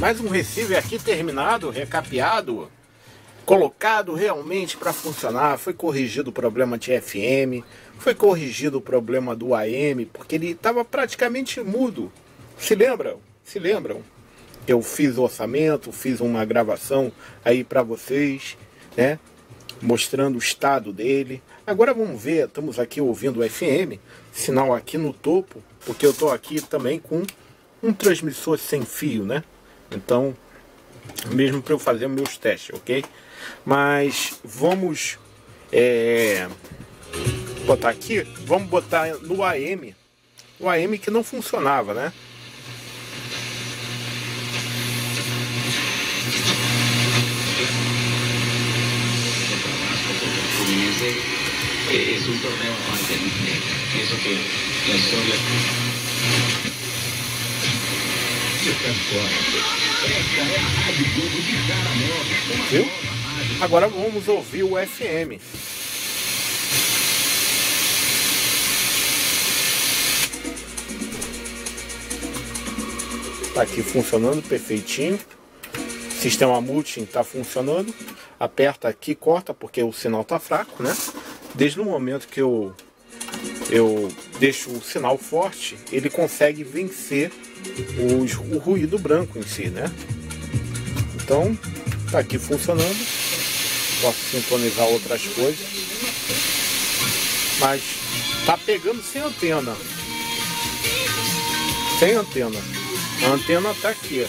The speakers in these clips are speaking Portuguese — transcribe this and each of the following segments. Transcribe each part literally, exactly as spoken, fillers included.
mais um receiver aqui terminado, recapeado, colocado realmente para funcionar. Foi corrigido o problema de F M, foi corrigido o problema do A M, porque ele estava praticamente mudo. Se lembram? Se lembram? Eu fiz o orçamento, fiz uma gravação aí para vocês, né? Mostrando o estado dele. Agora vamos ver, estamos aqui ouvindo o F M, sinal aqui no topo, porque eu estou aqui também com um transmissor sem fio, né? Então, mesmo para eu fazer meus testes, ok? Mas vamos é, botar aqui, vamos botar no A M, o A M que não funcionava, né? Es un torneo aparte. Pienso que la historia. Viu? Agora vamos ouvir o F M. Tá aqui funcionando perfeitinho. Sistema multi está funcionando. Aperta aqui, corta porque o sinal tá fraco, né? Desde o momento que eu eu deixo o sinal forte, ele consegue vencer os, o ruído branco em si, né? Então tá aqui funcionando. Posso sintonizar outras coisas, mas tá pegando sem antena. Sem antena. A antena tá aqui.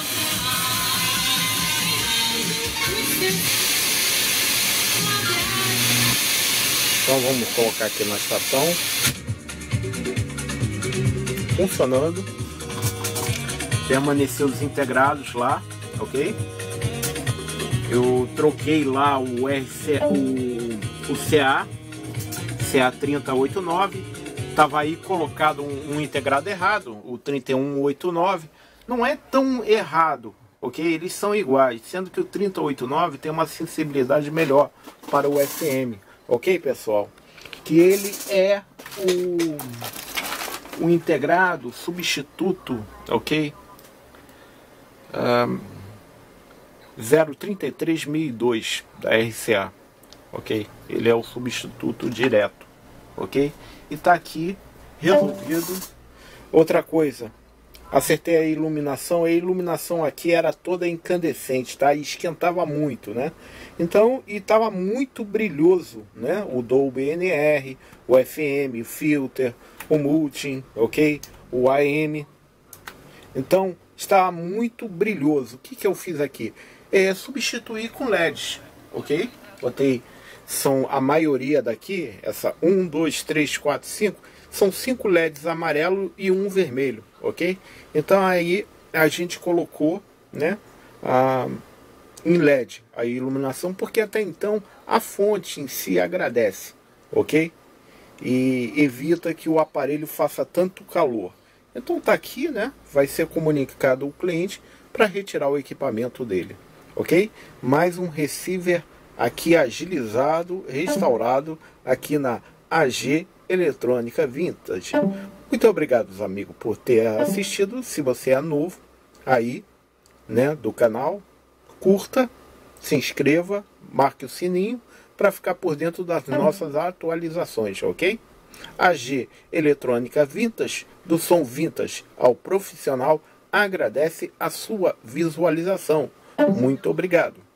Então vamos colocar aqui na estação. Funcionando. Permaneceu desintegrados lá, ok? Eu troquei lá o R C, o, o C A, C A trinta oitenta e nove. Tava aí colocado um, um integrado errado, o trinta e um oitenta e nove. Não é tão errado, ok? Eles são iguais, sendo que o trinta oitenta e nove tem uma sensibilidade melhor para o F M. Ok, pessoal? Que ele é o, o integrado substituto, ok? Um, zero trinta e três mil e dois da R C A, ok? Ele é o substituto direto, ok? E tá aqui resolvido. Outra coisa, acertei a iluminação. A iluminação aqui era toda incandescente, tá? E esquentava muito, né? Então, e tava muito brilhoso, né? O Dolby N R, o F M, o filter, o multi, ok? O A M. Então, estava muito brilhoso. O que que eu fiz aqui? É substituir com L E Ds, ok? Botei, são a maioria daqui, essa um, dois, três, quatro, cinco, são cinco L E Ds amarelo e um vermelho, ok? Então aí a gente colocou, né, a, em L E D a iluminação, porque até então a fonte em si agradece, ok? E evita que o aparelho faça tanto calor. Então tá aqui, né, vai ser comunicado ao cliente para retirar o equipamento dele, ok? Mais um receiver aqui agilizado, restaurado aqui na A G Eletrônica Vintage. Muito obrigado, amigos, por ter assistido. Se você é novo aí, né, do canal, curta, se inscreva, marque o sininho para ficar por dentro das nossas atualizações, ok? A G Eletrônica Vintage, do som vintage ao profissional, agradece a sua visualização. Muito obrigado.